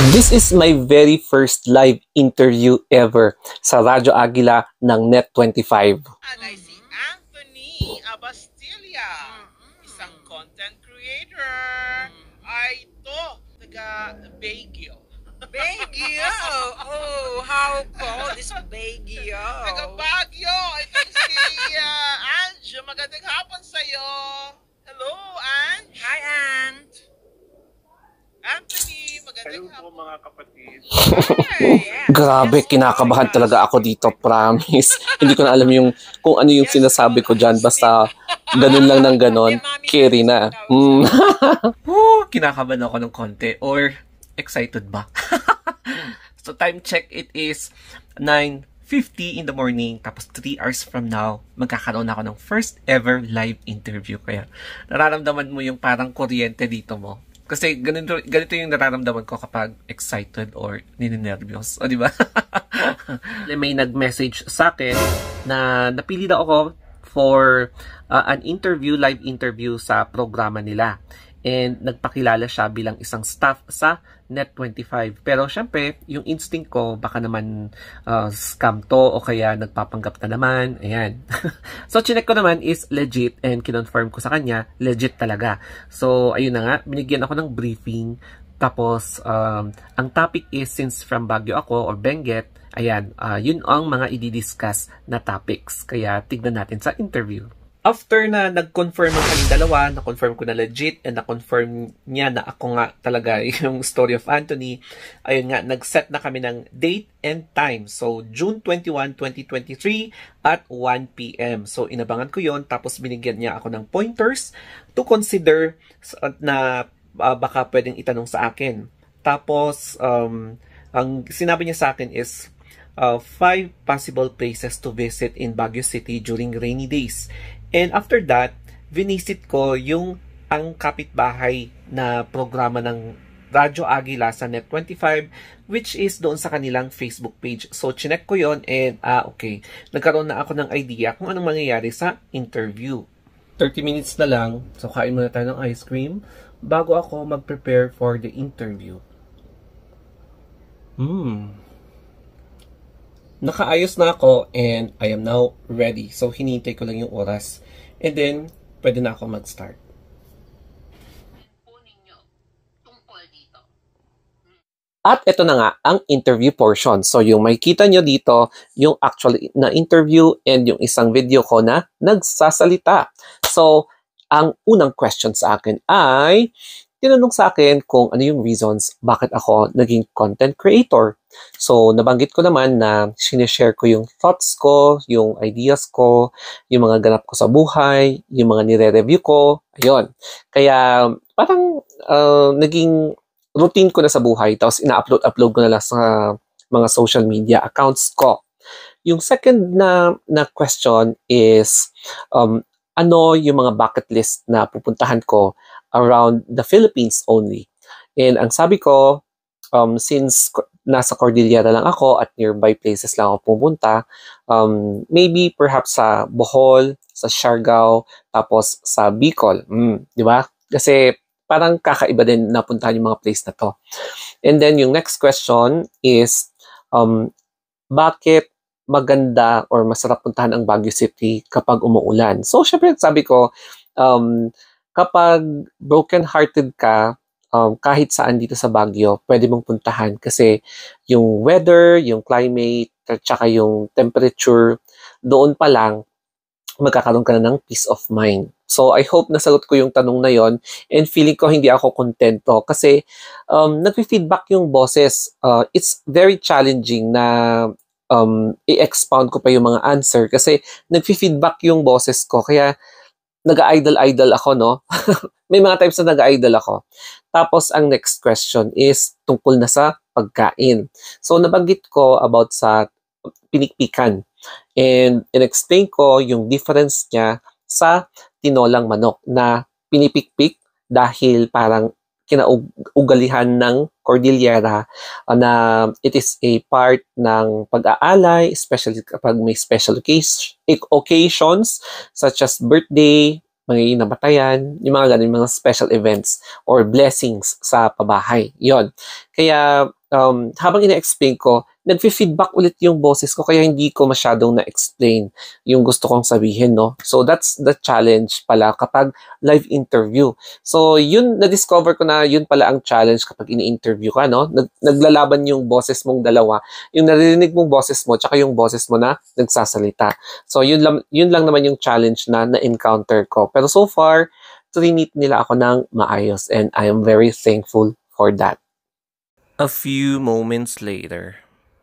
This is my very first live interview ever sa Radyo Agila ng Net25. At ay si Anthony Abastilla, isang content creator. Ay ito, taga Baguio. Baguio! Oh, how cold is Baguio? Taga Baguio. Ito si Ange. Magandang hapon sa'yo. Hello, Ange. Hi, Aunt. Anthony, magandang Hello hapon. po mga kapatid. Yes. Grabe, kinakabahan talaga ako dito, promise. Hindi ko na alam kung ano yung sinasabi ko dyan. Basta ganun lang ng ganun, carry na. Kinakabahan ako ng konti or excited ba? So time check, it is 9:50 in the morning. Tapos 3 hours from now, magkakaroon ako ng first ever live interview. Kaya nararamdaman mo yung parang kuryente dito mo. Kasi ganito yung nararamdaman ko kapag excited or ninenervyos. O, di ba? May nag-message sa akin na napili daw ako for an interview, live interview sa programa nila. And nagpakilala siya bilang isang staff sa Net25. Pero syempre, yung instinct ko, baka naman scam to o kaya nagpapanggap na naman. Ayan. So, chinek ko naman is legit and kinonfirm ko sa kanya, legit talaga. So, ayun na nga, binigyan ako ng briefing. Tapos, ang topic is, since from Baguio ako or Benguet, ayan, yun ang mga i-discuss na topics. Kaya, tignan natin sa interview. After na nag-confirm ang kami dalawa, na-confirm ko na legit and na-confirm niya na ako nga talaga yung story of Anthony, ayun nga, nag-set na kami ng date and time. So, June 21, 2023 at 1 p.m. So, inabangan ko yon. Tapos binigyan niya ako ng pointers to consider na baka pwedeng itanong sa akin. Tapos, ang sinabi niya sa akin is 5 possible places to visit in Baguio City during rainy days. And after that, vinisit ko ang kapitbahay na programa ng Radyo Agila sa Net25, which is doon sa kanilang Facebook page. So, chinek ko yon and okay, nagkaroon na ako ng idea kung anong mangyayari sa interview. 30 minutes na lang, so kain muna tayo ng ice cream bago ako mag-prepare for the interview. Nakaayos na ako and I am now ready. So, hinihintay ko lang yung oras. And then, pwede na ako mag-start. At ito na nga, ang interview portion. So, yung makikita nyo dito, yung actually na interview and yung isang video ko na nagsasalita. So, ang unang question sa akin ay, tinanong sa akin kung ano yung reasons bakit ako naging content creator. So, nabanggit ko naman na sinishare ko yung thoughts ko, yung ideas ko, yung mga ganap ko sa buhay, yung mga nire-review ko. Ayun. Kaya, parang naging routine ko na sa buhay. Tapos, ina-upload ko na lang sa mga social media accounts ko. Yung second na question is, ano yung mga bucket list na pupuntahan ko around the Philippines only. And ang sabi ko, since nasa Cordillera lang ako at nearby places lang ako pumunta, maybe perhaps sa Bohol, sa Siargao, tapos sa Bicol. Di ba? Kasi parang kakaiba din napuntahan yung mga place na to. And then yung next question is, bakit maganda or masarap puntahan ang Baguio City kapag umuulan? So, syempre, sabi ko, kapag broken-hearted ka, kahit saan dito sa Baguio, pwede mong puntahan kasi yung weather, yung climate, at saka yung temperature, doon pa lang, magkakaroon ka na ng peace of mind. So, I hope nasagot ko yung tanong na yon and feeling ko hindi ako kontento kasi nag-feedback yung bosses. It's very challenging na i-expound ko pa yung mga answer kasi nag-feedback yung bosses ko. Kaya, nag-idol ako, no? May mga times na nag-idol ako. Tapos, ang next question is tungkol na sa pagkain. So, nabanggit ko about sa pinikpikan. And in-explain ko yung difference niya sa tinolang manok na pinipikpik dahil parang kinaugalihan ng Cordillera na it is a part ng pag-aalay, especially kapag may special occasions such as birthday, may namatayan, yung mga ganun, mga special events or blessings sa pabahay. Yon. Kaya habang ina-explain ko, nagfi-feedback ulit yung boses ko kaya hindi ko masyadong na-explain yung gusto kong sabihin, no? So that's the challenge pala kapag live interview. So yun, na-discover ko na yun pala ang challenge kapag ini-interview ka, no? Naglalaban yung boses mong dalawa, yung naririnig mong boses mo tsaka yung boses mo na nagsasalita. So yun lang naman yung challenge na na-encounter ko. Pero so far, trinit nila ako ng maayos and I am very thankful for that. A few moments later.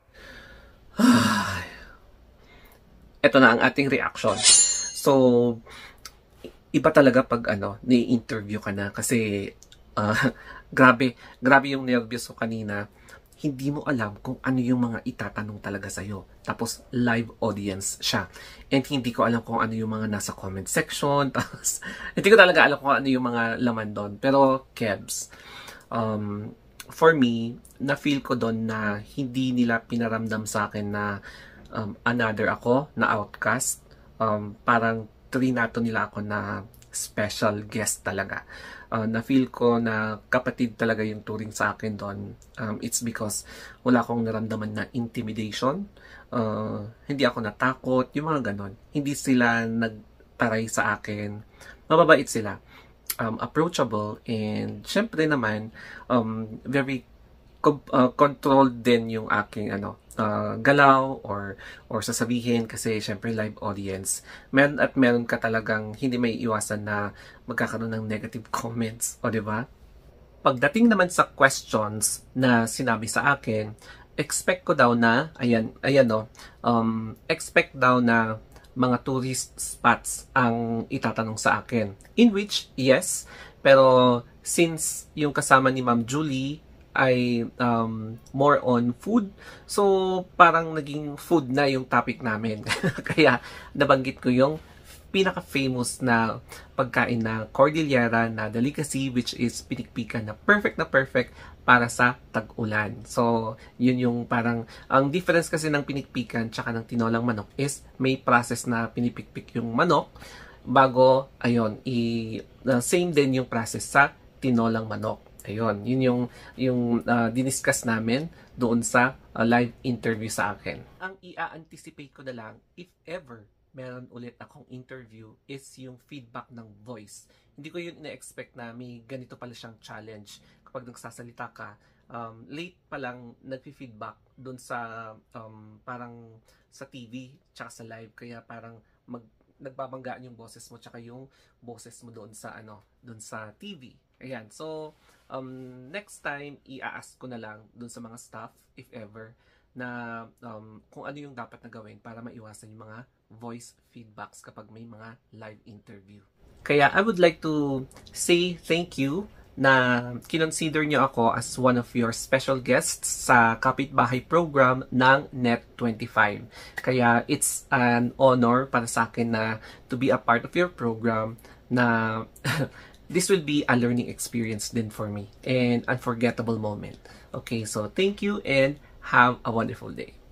Ito na ang ating reaction. So, iba talaga pag ni-interview ka na kasi grabe yung nervyos ko kanina. Hindi mo alam kung ano yung mga itatanong talaga sa'yo. Tapos, live audience siya. And hindi ko alam kung ano yung mga nasa comment section. Tapos, hindi ko talaga alam kung ano yung mga laman doon. Pero, Kebs, for me, na-feel ko doon na hindi nila pinaramdam sa akin na another ako, na outcast. Parang trinato nila ako na special guest talaga. Na-feel ko na kapatid talaga yung turing sa akin doon. It's because wala akong naramdaman na intimidation. Hindi ako natakot, yung mga ganon. Hindi sila nagtaray sa akin. Mababait sila. Approachable, and syempre naman very controlled din yung aking galaw or sasabihin kasi syempre live audience. Meron ka talagang hindi may iwasan na magkakaroon ng negative comments, o di ba? Pagdating naman sa questions na sinabi sa akin, expect ko daw na expect daw na mga tourist spots ang itatanong sa akin. In which, yes, pero since yung kasama ni Ma'am Julie ay more on food, so parang naging food na yung topic namin. Kaya nabanggit ko yung pinaka-famous na pagkain na Cordillera na delicacy, which is pinikpikan na perfect para sa tag-ulan. So, yun yung parang, ang difference kasi ng pinikpikan tsaka ng tinolang manok is may process na pinipikpik yung manok bago, same din yung process sa tinolang manok. Ayun, yun yung diniscuss namin doon sa live interview sa akin. Ang i-anticipate ko na lang, if ever meron ulit akong interview, is yung feedback ng voice. Hindi ko yun ina-expect na may ganito pala siyang challenge. Kapag nagsasalita ka, late pa lang nagfi-feedback doon sa parang sa TV tsaka sa live, kaya parang nagbabanggaan yung boses mo tsaka yung boses mo doon sa TV. Ayan, so next time i-ask ko na lang doon sa mga staff, if ever, na kung ano yung dapat na gawin para maiwasan yung mga voice feedbacks kapag may mga live interview. Kaya I would like to say thank you na kinonsider nyo ako as one of your special guests sa Kapitbahay program ng Net25. Kaya it's an honor para sa akin na to be a part of your program, na this will be a learning experience din for me and unforgettable moment. Okay, so thank you and have a wonderful day.